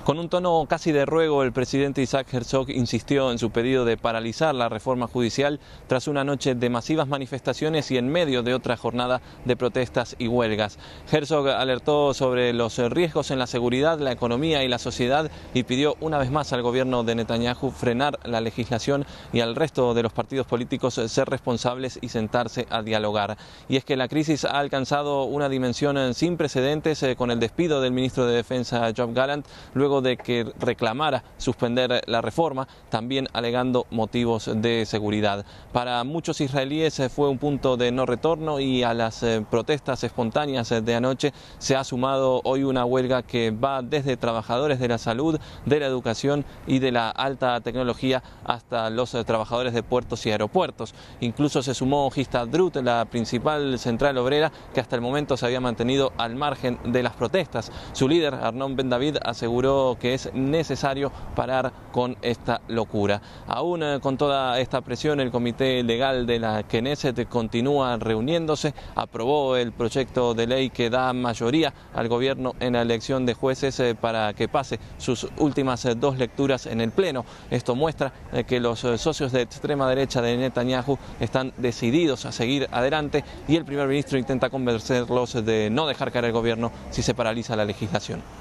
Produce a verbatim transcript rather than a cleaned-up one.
Con un tono casi de ruego, el presidente Isaac Herzog insistió en su pedido de paralizar la reforma judicial tras una noche de masivas manifestaciones y en medio de otra jornada de protestas y huelgas. Herzog alertó sobre los riesgos en la seguridad, la economía y la sociedad y pidió una vez más al gobierno de Netanyahu frenar la legislación y al resto de los partidos políticos ser responsables y sentarse a dialogar. Y es que la crisis ha alcanzado una dimensión sin precedentes con el despido del ministro de Defensa Yoav Gallant, luego de que reclamara suspender la reforma, también alegando motivos de seguridad. Para muchos israelíes fue un punto de no retorno y a las protestas espontáneas de anoche se ha sumado hoy una huelga que va desde trabajadores de la salud, de la educación y de la alta tecnología hasta los trabajadores de puertos y aeropuertos. Incluso se sumó Histadrut, la principal central obrera, que hasta el momento se había mantenido al margen de las protestas. Su líder, Arnon Ben David, aseguró que es necesario parar con esta locura. Aún eh, con toda esta presión, el Comité Legal de la Knesset continúa reuniéndose, aprobó el proyecto de ley que da mayoría al gobierno en la elección de jueces eh, para que pase sus últimas eh, dos lecturas en el Pleno. Esto muestra eh, que los eh, socios de extrema derecha de Netanyahu están decididos a seguir adelante y el primer ministro intenta convencerlos de no dejar caer el gobierno si se paraliza la legislación.